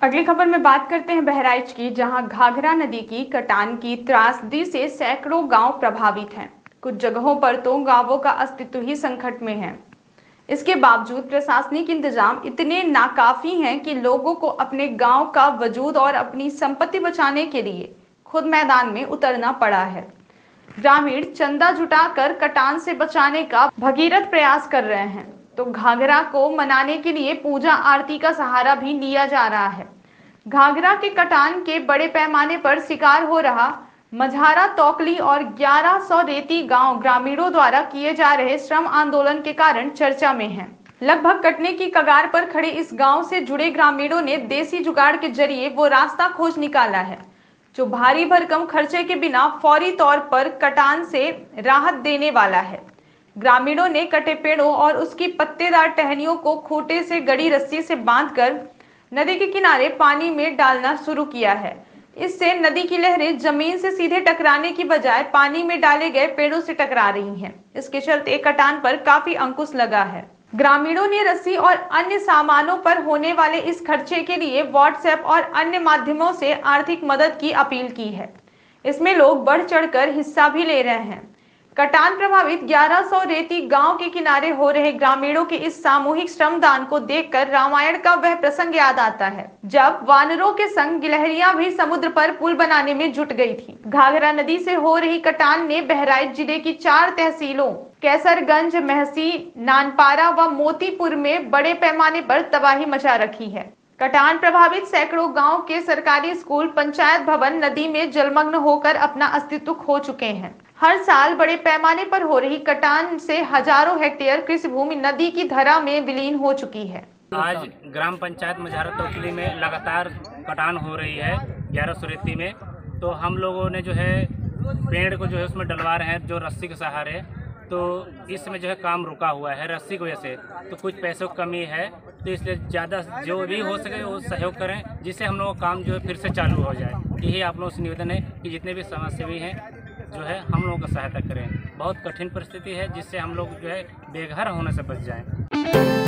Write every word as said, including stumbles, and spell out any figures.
अगली खबर में बात करते हैं बहराइच की, जहां घाघरा नदी की कटान की त्रासदी से सैकड़ों गांव प्रभावित हैं। कुछ जगहों पर तो गांवों का अस्तित्व ही संकट में है। इसके बावजूद प्रशासनिक इंतजाम इतने नाकाफी हैं कि लोगों को अपने गांव का वजूद और अपनी संपत्ति बचाने के लिए खुद मैदान में उतरना पड़ा है। ग्रामीण चंदा जुटाकर कटान से बचाने का भगीरथ प्रयास कर रहे हैं, तो घाघरा को मनाने के लिए पूजा आरती का सहारा भी लिया जा रहा है। घाघरा के कटान के बड़े पैमाने पर शिकार हो रहा मझारा, तोकली और ग्यारह सौ रेती गांव ग्रामीणों द्वारा किए जा रहे श्रम आंदोलन के कारण चर्चा में है। लगभग कटने की कगार पर खड़े इस गांव से जुड़े ग्रामीणों ने देसी जुगाड़ के जरिए वो रास्ता खोज निकाला है जो भारी भरकम खर्चे के बिना फौरी तौर पर कटान से राहत देने वाला है। ग्रामीणों ने कटे पेड़ों और उसकी पत्तेदार टहनियों को खूंटे से गड़ी रस्सी से बांधकर नदी के किनारे पानी में डालना शुरू किया है। इससे नदी की लहरें जमीन से सीधे टकराने की बजाय पानी में डाले गए पेड़ों से टकरा रही हैं। इसके चलते कटान पर काफी अंकुश लगा है। ग्रामीणों ने रस्सी और अन्य सामानों पर होने वाले इस खर्चे के लिए व्हाट्सएप और अन्य माध्यमों से आर्थिक मदद की अपील की है। इसमें लोग बढ़ चढ़कर हिस्सा भी ले रहे हैं। कटान प्रभावित ग्यारह सौ रेती गांव के किनारे हो रहे ग्रामीणों के इस सामूहिक श्रमदान को देखकर रामायण का वह प्रसंग याद आता है, जब वानरों के संग गिलहरियां भी समुद्र पर पुल बनाने में जुट गई थी। घाघरा नदी से हो रही कटान ने बहराइच जिले की चार तहसीलों कैसरगंज, महसी, नानपारा व मोतीपुर में बड़े पैमाने पर तबाही मचा रखी है। कटान प्रभावित सैकड़ों गांव के सरकारी स्कूल, पंचायत भवन नदी में जलमग्न होकर अपना अस्तित्व खो चुके हैं। हर साल बड़े पैमाने पर हो रही कटान से हजारों हेक्टेयर कृषि भूमि नदी की धरा में विलीन हो चुकी है। आज ग्राम पंचायत मझारा तोकली में लगातार कटान हो रही है ग्यारह सौ रेती में। तो हम लोगों ने जो है पेड़ को जो है उसमें डलवा रहे हैं जो रस्सी के सहारे। तो इसमें जो है काम रुका हुआ है रस्सी की वजह से, तो कुछ पैसों की कमी है, तो इसलिए ज़्यादा जो भी हो सके वो सहयोग करें जिससे हम लोगों का काम जो है फिर से चालू हो जाए। यही आप लोगों से निवेदन है कि जितने भी समाजसेवी हैं जो है हम लोगों का सहायता करें। बहुत कठिन परिस्थिति है जिससे हम लोग जो है बेघर होने से बच जाएं।